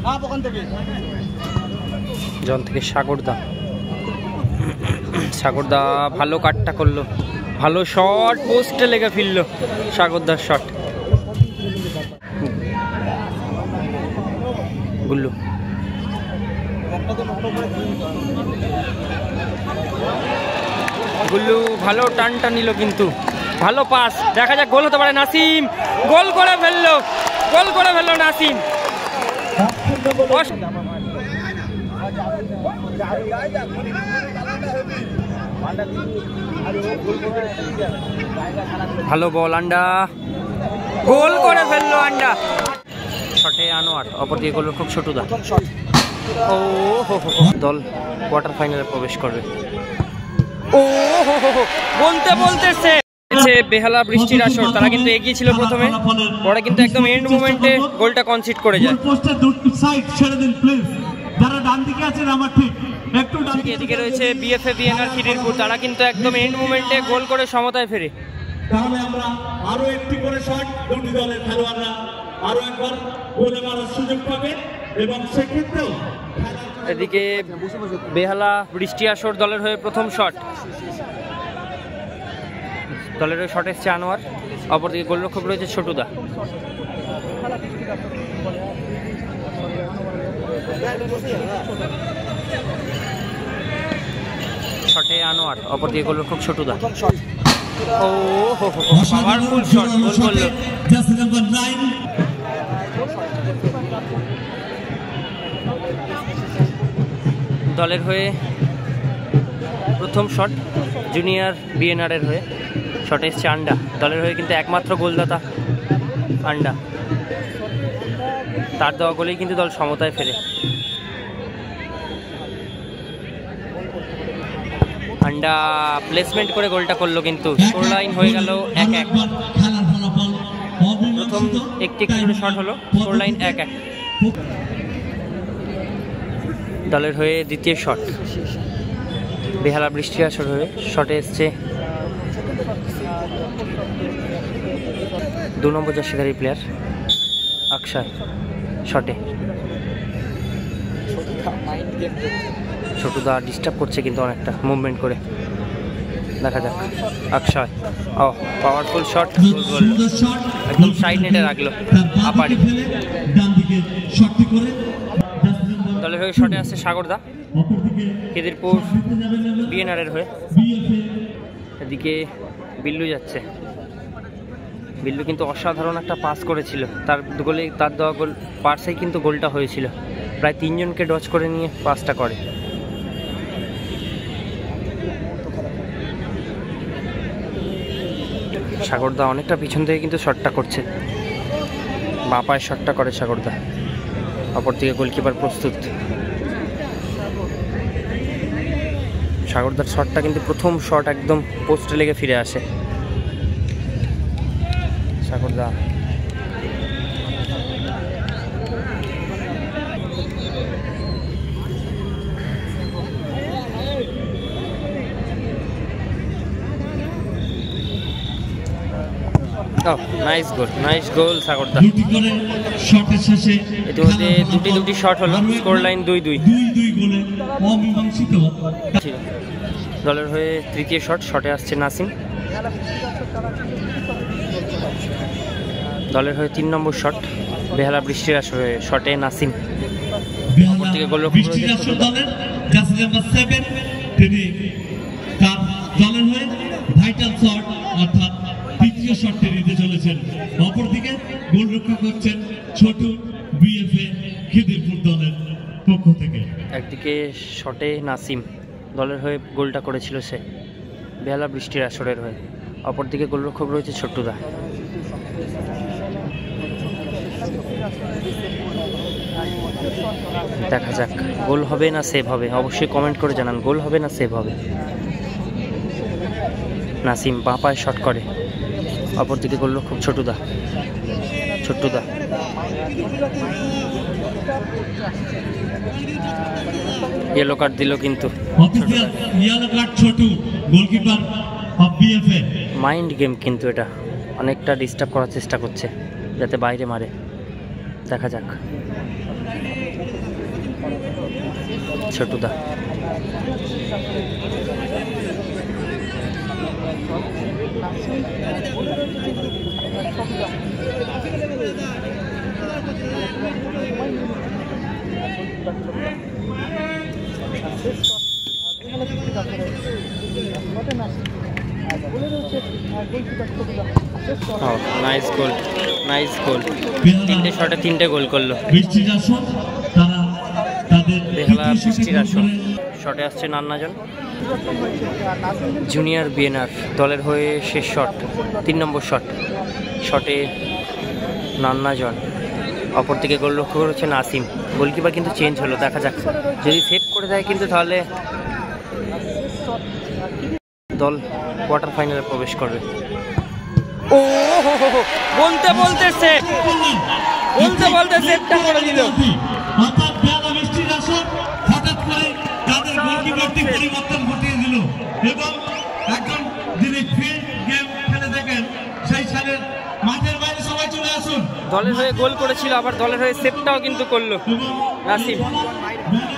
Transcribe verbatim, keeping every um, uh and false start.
জন থেকে সাগরদা, সাগরদা ভালো কাটটা করলো, ভালো শট, পোস্টে লেগে ফিরল সাগরদার শট। গুল্লু গুল্লু ভালো টানটা নিল, কিন্তু ভালো পাস, দেখা যাক গোল হতে পারে। নাসিম গোল করে ফেললো, গোল করে ফেললো নাসিম। ভালো বল, আন্ডা গোল করে ফেললো আন্ডা। শটে আনোয়ার, অপরদিকে গোল খুব ছোটুদা। ও হো হো, দল কোয়ার্টার ফাইনালে প্রবেশ করবে। ও হো হো, বলতে বলতে বেহালা বৃষ্টির আসর, তারা কিন্তু এগিয়ে ছিল প্রথমে, পরে কিন্তু একদম এন্ড মোমেন্টে গোলটা কনসিড করে যায়। এদিকে রয়েছে বিএফএ বিএনআর খিদিরপুর, তারা কিন্তু একদম এন্ড মোমেন্টে গোল করে সমতায় ফেরে। তাহলে আমরা আরো একটি করে শট দুটি দলের খেলোয়াড়রা আরো একবার গোলে মারার সুযোগ পাবে এবং সেক্ষেত্রেও এদিকে বেহালা বৃষ্টি আসর দলের হয়ে প্রথম শট, দলের হয়ে শট এসছে আনোয়ার, অপরদিকে গোলরক্ষক রয়েছে ছোটুদা। শটে আনোয়ার, অপরদিকে গোলরক্ষক ছোটুদা। ও হো হো, পাওয়ারফুল শট, গোল করলো। দলের হয়ে প্রথম শট জুনিয়র বিএনআর এর হয়ে, শট এসছে আন্ডা, দলের হয়ে কিন্তু একমাত্র গোলদাতা আন্ডা, তার দেওয়া গোলেই কিন্তু দল সমতায় ফেরে। আন্ডা প্লেসমেন্ট করে গোলটা করলো, কিন্তু স্কোর লাইন হয়ে গেল এক এক। প্রথম একটি একটি শট হলো, স্কোর লাইন এক এক। দলের হয়ে দ্বিতীয় শট বেহালা বৃষ্টি আসর হয়ে, শটে এসছে দু নম্বর জার্সিধারী প্লেয়ার অক্ষয়। শটে ছোটদা ডিস্টার্ব করছে কিন্তু অনেকটা মুভমেন্ট করে, দেখা যাক। অক্ষয়, ও পাওয়ারফুল শট, একদম সাইড নেটে রাখলো আপারি। দলের হয়ে শটে আসছে সাগরদা, খিদিরপুর বিএনআর এর হয়ে। এদিকে বিল্লু যাচ্ছে, বিল্লু কিন্তু অসাধারণ একটা পাস করেছিল, তার গোলে তার দেওয়া গোল পার্সেই কিন্তু গোলটা হয়েছিল, প্রায় তিনজনকে ডচ করে নিয়ে পাসটা করে। সাগরদা অনেকটা পিছন থেকে কিন্তু শটটা করছে, বাঁ পায়ের শটটা করে সাগরদা, অপরদিকে গোলকিপার প্রস্তুত। সাগরদার শটটা কিন্তু প্রথম শট একদম পোস্টে লেগে ফিরে আসে। সাগরদা নাইস গোল, নাইস গোল সাগরদা। ইতিমধ্যে দুটি দুটি শট হলো, স্কোর লাইন দুই দুই। দলের হয়ে তৃতীয় শট, শটে আসছে নাসিম, দলের হয়ে তিন নম্বর শট বেহালা বৃষ্টির আসর হয়ে, শটে নাসিম, অপরদিকে গোলরক্ষক তৃতীয় শটটি নিতে চলেছেন, অপরদিকে গোলরক্ষক হচ্ছেন ছোটু বিএফএ খিদিরপুর দলের পক্ষ থেকে। একদিকে শটে নাসিম, দলের হয়ে গোলটা করেছিল সে বেহালা বৃষ্টির আসরের হয়ে, অপরদিকে গোলরক্ষক রয়েছে ছোট্টুদা। দেখা যাক গোল হবে না সেভ হবে, অবশ্যই কমেন্ট করে জানান গোল হবে না সেভ হবে। নাসিম বাঁ পায়ে শট করে, অপরদিকে গোলরক্ষক ছোটুদা। ছোট্টুদা ইয়েলো কার্ড দিল, কিন্তু মাইন্ড গেম, কিন্তু এটা অনেকটা ডিস্টার্ব করার চেষ্টা করছে যাতে বাইরে মারে। দেখা যাক ছোটুদা। নাইস গোল, নাইস গোল। তিনটে শটে তিনটে গোল করলো বেহালা বৃষ্টির আসন। শটে আসছে নান্নাজন, জুনিয়র বিএনআর দলের হয়ে শেষ শট, তিন নম্বর শট। শটে নান্নাজন, অপর দিকে গোল লক্ষ্য করেছে নাসিম। গোলকিপার কিন্তু চেঞ্জ হলো, দেখা যাক যদি সেভ করে দেয় কিন্তু তাহলে দল কোয়ার্টার ফাইনালে প্রবেশ করবে। ও হো হো হো, বলতে বলতে সেভ, বলতে বলতে সেভটা করে দিল। অর্থাৎ বেহালা বৃষ্টির আসন হঠাৎ করে তাদের গোলকিপারটি পরিবর্তন ঘটিয়ে দিল এবং এখন যিনি ফিল্ড গেম খেলে দেখেন সেই সালের মাঠের বাইরে সবাই চলে আসুন। দলের হয়ে গোল করেছিল, আবার দলের হয়ে সেভটাও কিন্তু করলো নাসিম।